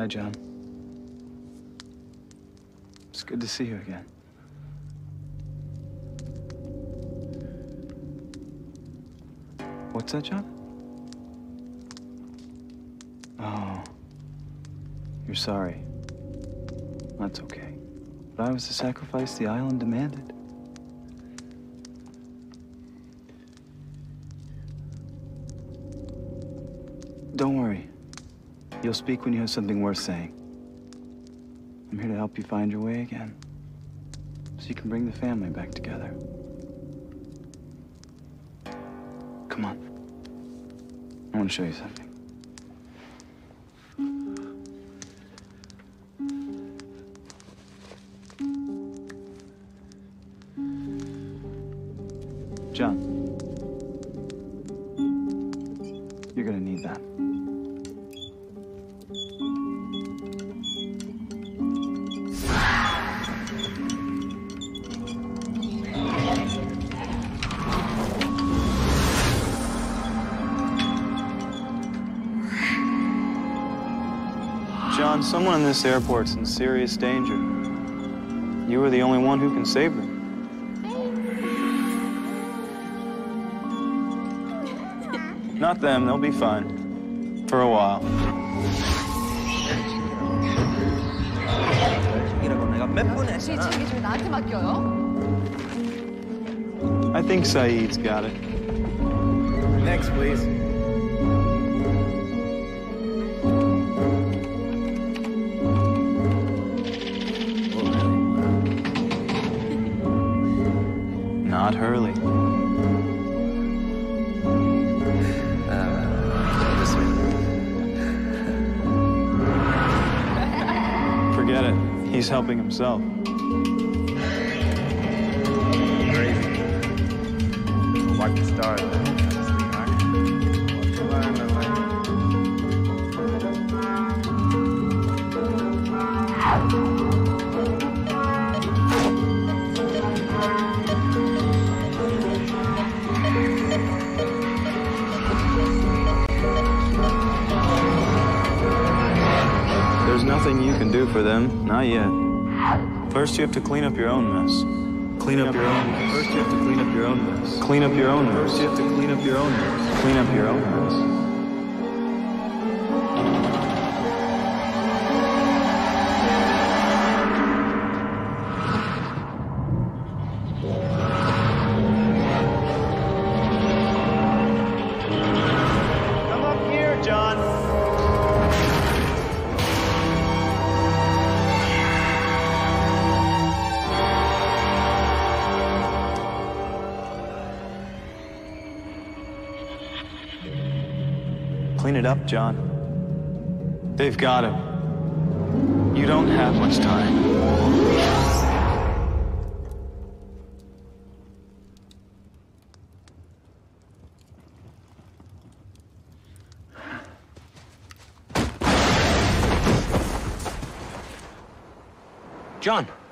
Hi, John. It's good to see you again. What's that, John? Oh. You're sorry. That's okay. But I was the sacrifice the island demanded. Don't worry. You'll speak when you have something worth saying. I'm here to help you find your way again, so you can bring the family back together. Come on. I want to show you something. John, you're gonna need that. John, someone in this airport's in serious danger. You are the only one who can save them. Not them, they'll be fine. For a while. I think Saeed's got it. Next, please. Not Hurley. Forget it. He's helping himself. Crazy. Watch the stars. There's nothing you can do for them, not yet. First, you have to clean up your own mess. Clean up your own mess. First, you have to clean up your own mess. Clean up your own mess. First, you have to clean up your own mess. Clean up your own mess. Come up here, John. Clean it up, John. They've got him. You don't have much time. John.